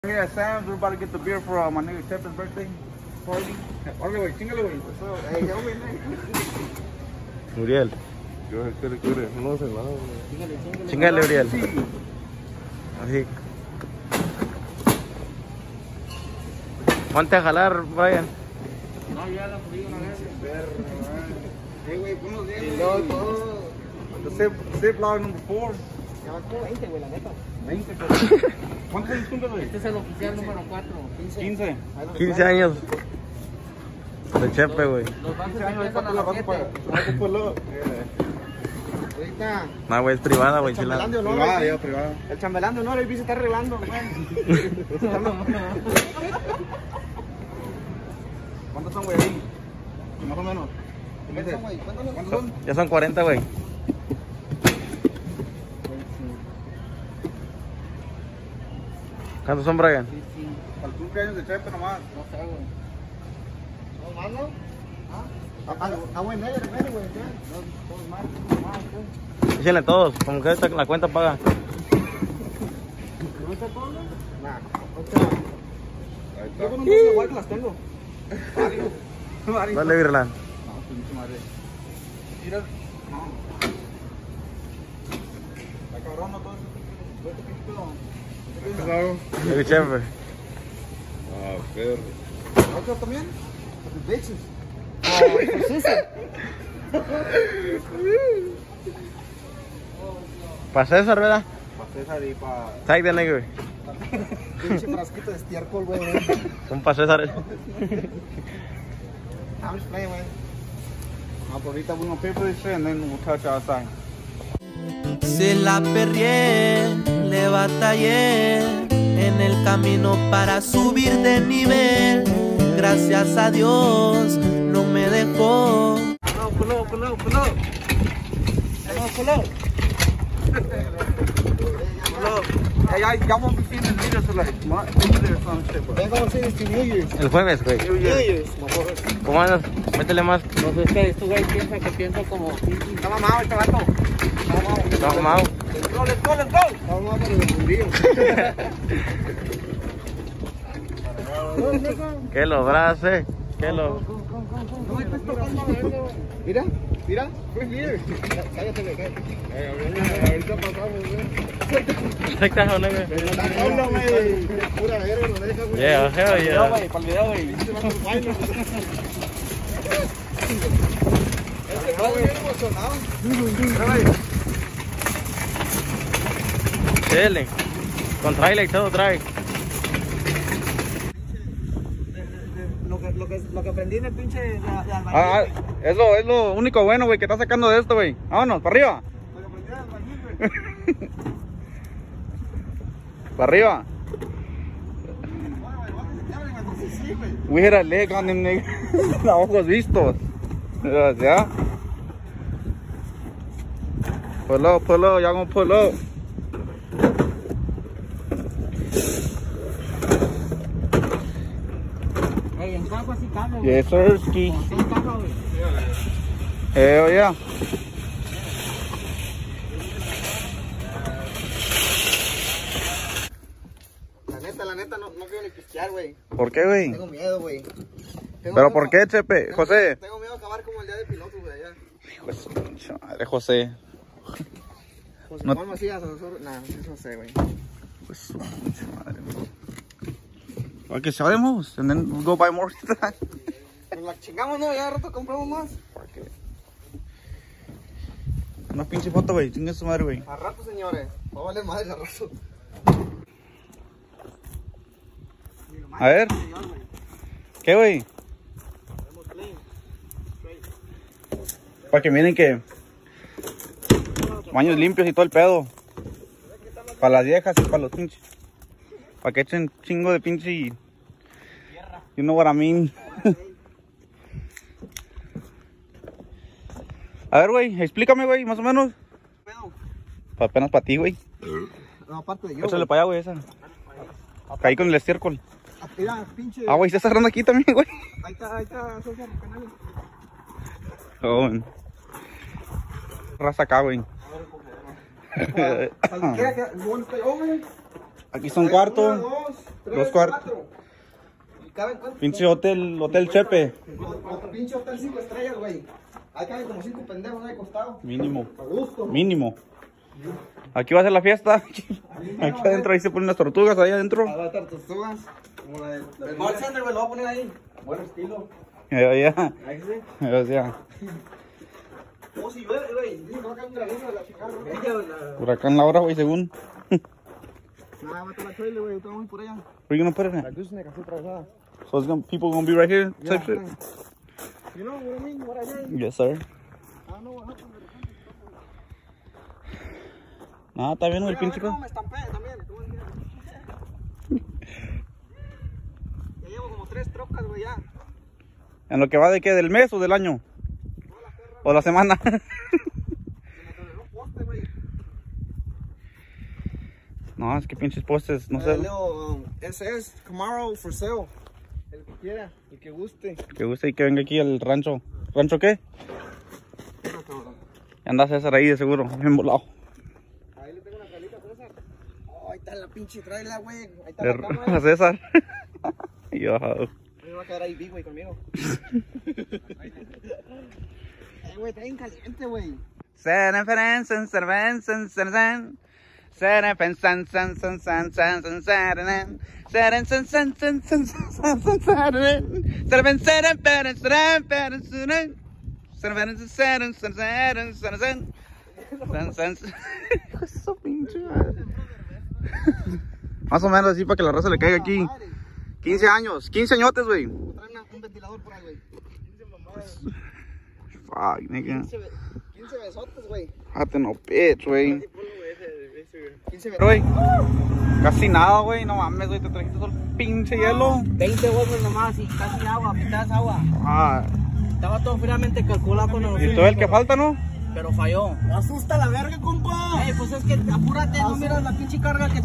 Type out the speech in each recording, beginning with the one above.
Here at Sam's, we're about to get the beer for my nigga Chepe's birthday party. Órale, güey, chingale, güey. Hey, ya, güey, Uriel. No sé nada, güey. Chingale, Uriel. Así. Ponte a jalar, Brian. No, ya la frío una vez. Hey, güey, buenos días, güey. No, todo. The zip log number 4. Ya va como 20, güey, la neta. 20, pero... ¿Cuántos años cumples, güey? Este es el oficial número 4. 15. 15 años. De Chepe, güey. Los bancos 15 años, empiezan a las 7. Ahorita. No, güey, es privada, güey. El chambelán de honor. Privada, ya, privada. El chambelán de honor, el se está arreglando, güey. ¿Cuántos son, güey, ahí? Más o menos. ¿Cuántos son, güey? ¿Cuántos son? Ya son 40, güey. ¿Cuántos son, Brian? Sí, sí. Para el cumpleaños de Chepe nomás. No sé, güey. ¿No más, no? Ah, güey, medio, güey, ya. Todos más, Échenle todos, como que la cuenta paga. ¿No te pongo? Nah, Ahí yo con un está. bolso igual que las tengo. Dale, Virlan. No, pinche madre. Mira. No. Está cabrón, ¿no? Todo eso. Vete, pinche pedo. El Chepe. Ah, perro. ¿Otro también? Los bitches. Para César, ¿verdad? Para César y para... Tag de negro. Pinche frasquito de estiércol, güey. Un para César. I'm just playing, güey. No, pues ahorita we're gonna pay for this shit and then we'll touch outside. Se la perrié, le batallé en el camino para subir de nivel. Gracias a Dios no me dejó. Pull up. Pull up. Hey, y'all won't be seeing this video till like Monday or some shit, bro. Venga, vamos a hacer New Year's. El jueves, güey. New Year's. ¿Cómo andas? Métele más. No sé, es que este güey piensa como... Está mamado este vato. No, Mau. Let's go. Está mamado por el fundillo. Que lo brace. Que lo. Mira. We're here. Cállate, güey. Ahorita pasamos, güey. Exacto, negro. Háblame. Pura verga, no deja, güey. Yeah, hell yeah. Para el video, güey. Bien emocionado. Chile. Con trailer y todo trae. Lo que aprendí en el pinche de Ah, es lo único bueno, güey, que está sacando de esto, güey. Vámonos, para arriba. Lo que aprendí de albañil, güey. Para arriba. We hit a leg on them, nigga. A ojos vistos. ¿Ya? Pull up, y'all gonna pull up. Ey, en campo así cambia, güey. Yes, sir, ski. Sí, cambia, güey. Hell yeah. La neta, no quiero ni pistear, güey. ¿Por qué, güey? Tengo miedo, güey. ¿Pero por qué, Chepe? José. Tengo miedo de acabar como el día de piloto, güey, allá. Hijo de su pinche madre, José. José No- Juan Macías, nah, no sé, güey. Hijo de su pinche madre, güey. Okay, show them hoes, and then we'll go buy more. Pues la chingamos, ¿no? Ya de rato compramos más. Una pinche foto, güey. Chinga su madre, güey. A rato, señores. Va a valer madre a rato. A ver. ¿Qué, güey? Para que miren que... Baños limpios y todo el pedo. Para las viejas y para los pinches. Para que echen chingo de pinche y... You know what I mean. A ver, güey, explícame, güey, más o menos. Apenas para ti, güey. No, aparte de yo. Échale para allá, güey, esa. Caí con el estiércol. Mira, pinche. Ah, güey, está cerrando aquí también, güey. Ahí está, César Canales. Oh, man. Raza acá, güey. Cualquiera que. Aquí son cuartos. 1, 2. 2 cuartos. ¿Y caben cuántos? Pinche hotel Chepe. Pinche hotel 5 estrellas, güey. Ahí caben como 5 pendejos ahí acostado. Mínimo. A gusto. Mínimo. Aquí va a ser la fiesta. Aquí adentro, ahí se ponen las tortugas, ahí adentro. A las tortugas. Como la del Mall Center, güey, lo voy a poner ahí. Buen estilo. Ya. Ahí sí. Ya. Oh, si llueve, güey. No va a caer un granizo de la chingada. Huracán Laura, güey, según. Nah, mata la trailer, güey. Estamos por allá. Where you gonna put it in? La cruz me casi atravesada. So people gonna be right here, type shit? You know what I mean? What I mean? Yes, sir. I don't know what happened. Nada, está bien, güey, el pinche. No, me estampé también. Ya llevo como 3 trocas, güey, ya. ¿En lo que va de qué? ¿Del mes o del año? ¿O la semana? Se me atravesó un poste, güey. No, es que pinches postes, no sé. Leo, ese es Camaro for sale. El que quiera, el que guste. Que guste y que venga aquí al rancho. ¿Rancho qué? Anda César ahí de seguro, bien volado. Ahí le tengo una calita a César. Oh, ahí está la pinche trailer, güey. Ahí está la A cámara. César. Yo. Me va a quedar ahí big, güey, conmigo. Güey, está bien caliente, güey. Más o menos así para que la raza le caiga aquí. 15 años, 15 añotes, güey. Trae un ventilador por ahí, güey. 15 mamadas. Fuck, nigga. 15 besotes, güey. Hate no bitch, güey. 15 besotes. Güey, casi nada, güey. No mames, güey. Te trajiste todo el pinche hielo. 20 bolsas nomás y casi agua, mitad es agua. Ah, Estaba todo fríamente calculado cuando nos y fuimos, todo el que falta, ¿no? pero falló. Me asusta la verga, compa. Pues es que apúrate, no miras la pinche carga que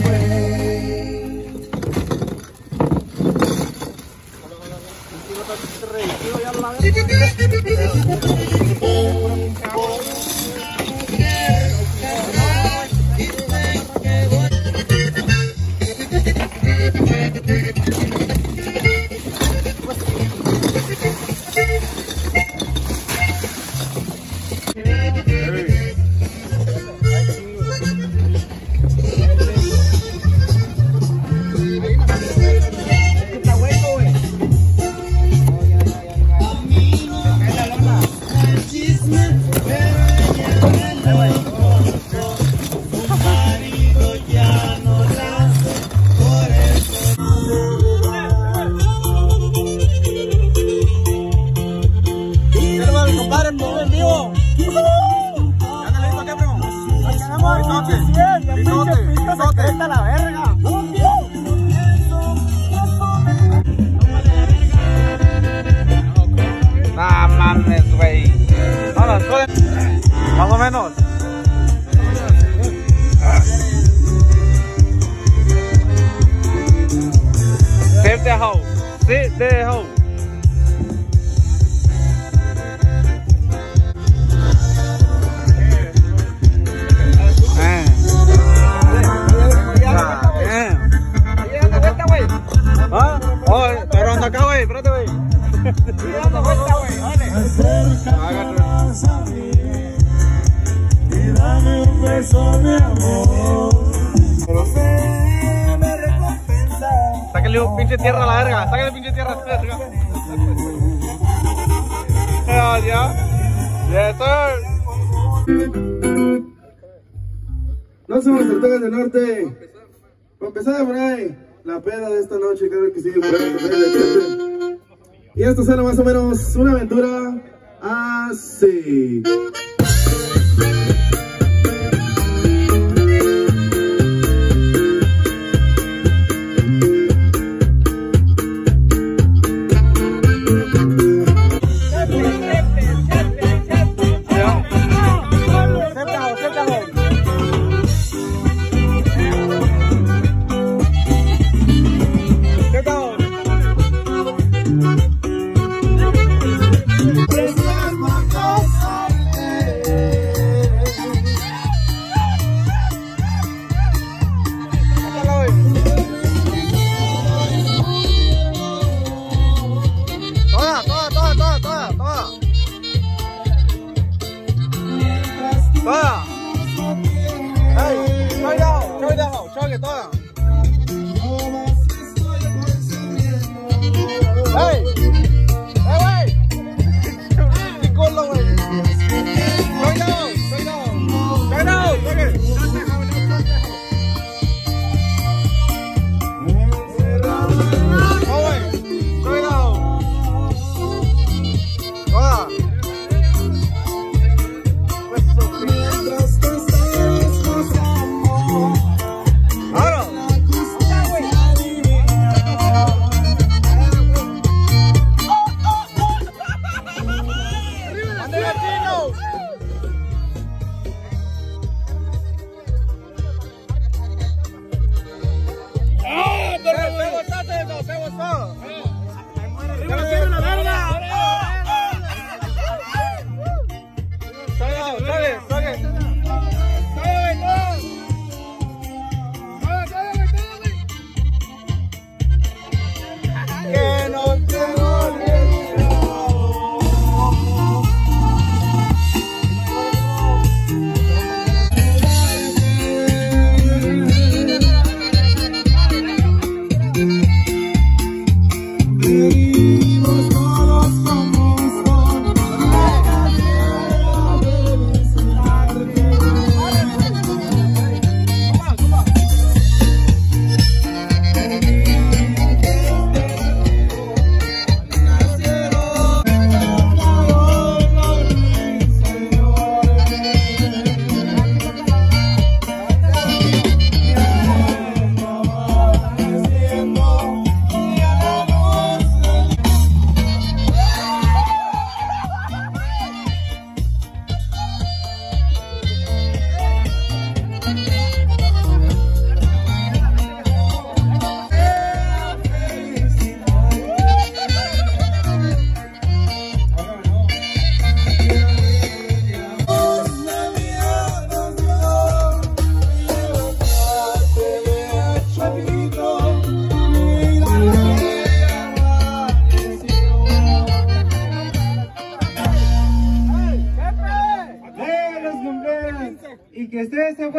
Nah, mames, güey. Vámonos, joder. Más o menos. Save the hoe. Save the hoe. ¿Ah? Oh, pero anda acá, güey. Espérate, güey. Y dame un beso, mi amor. Me recompensa. Sáquenle un pinche tierra a la verga. Sáquenle pinche tierra a la verga. Ya. Yes, sir. No somos tortugas del norte. Para empezar por ahí, la peda de esta noche, claro que sí, por ahí, etc. Y esto será más o menos una aventura así.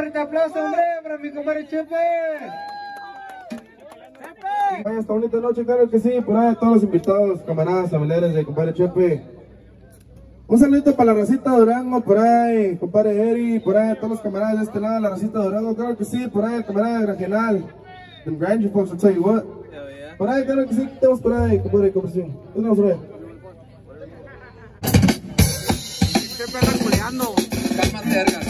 fuerte aplauso, hombre, para mi compadre Chepe. Vaya esta bonita noche, claro que sí, por ahí a todos los invitados, camaradas, familiares de compadre Chepe. Un saludito para la racita de Durango, por ahí, compadre Eri, por ahí a todos los camaradas de este lado, la racita de Durango, claro que sí, por ahí el camarada Granjenal. Them Granger folks, I'll tell you what. Por ahí, claro que sí, tenemos por ahí, compadre, ¿qué tenemos por ahí? Siempre andan culeando. Cálmate, vergas.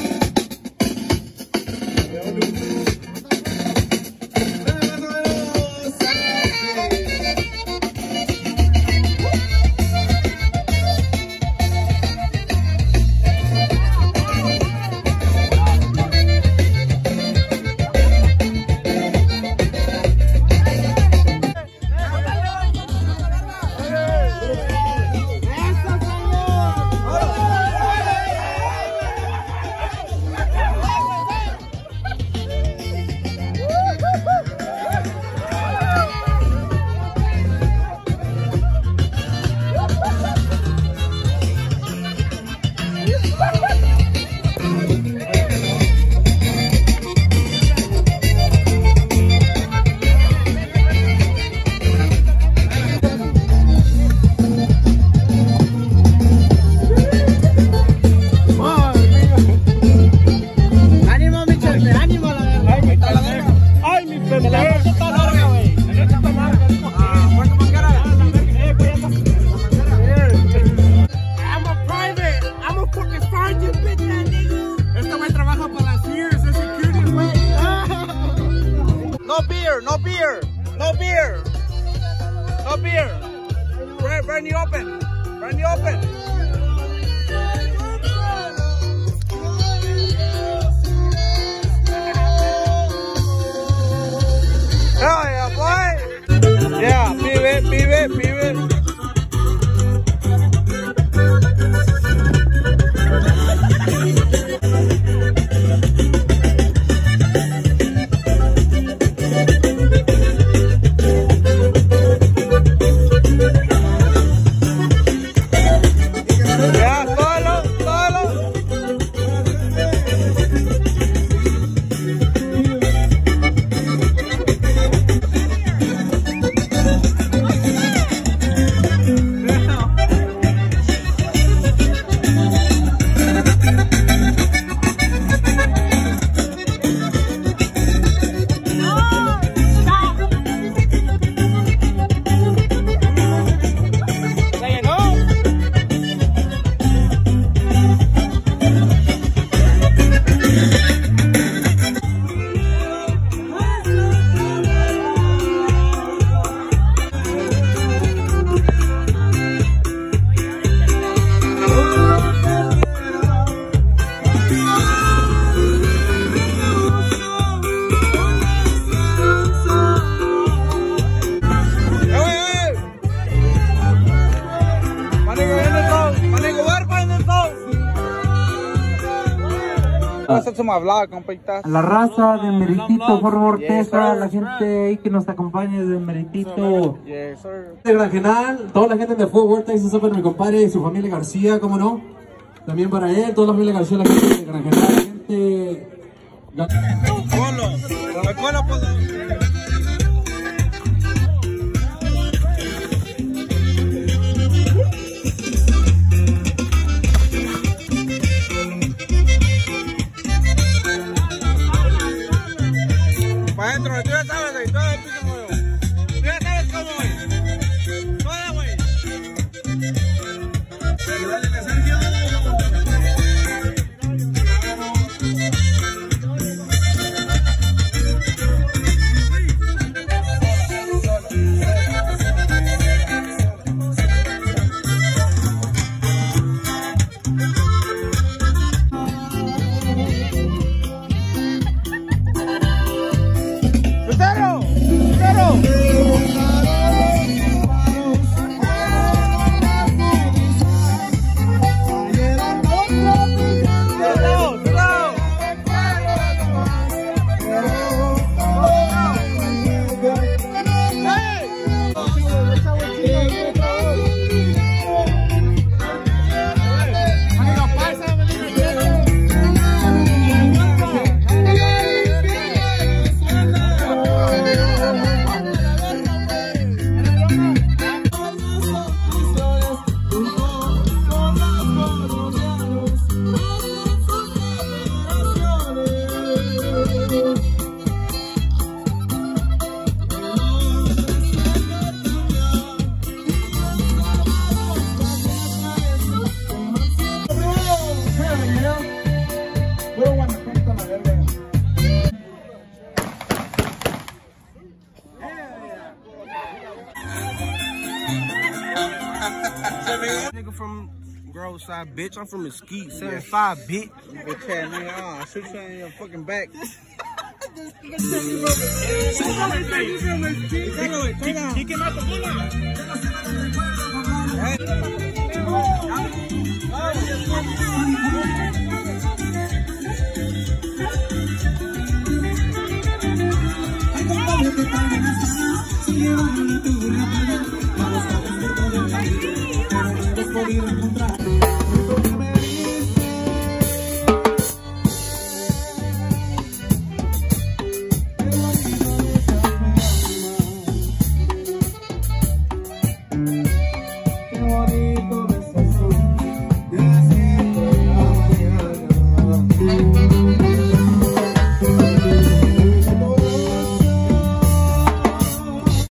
No beer. Brand new open. Brand new open. Hell yeah, boy. Yeah, pibe. La raza de Meritito, por favor, Texas, la gente ahí que nos acompaña de Meritito, de Granjenal, toda la gente de Fort Worth, Texas, para mi compadre y su familia García, cómo no, también para él, toda la familia García, la gente de Granjenal, la gente... Para adentro, tú ya sabes, güey, todo el piso nuevo. Tú ya sabes cómo, güey. Toda, güey. Nigga from Grove Side, bitch. I'm from Mesquite, 75, bitch. Bitch ass nigga, I'll shoot you in your fucking back. Ay,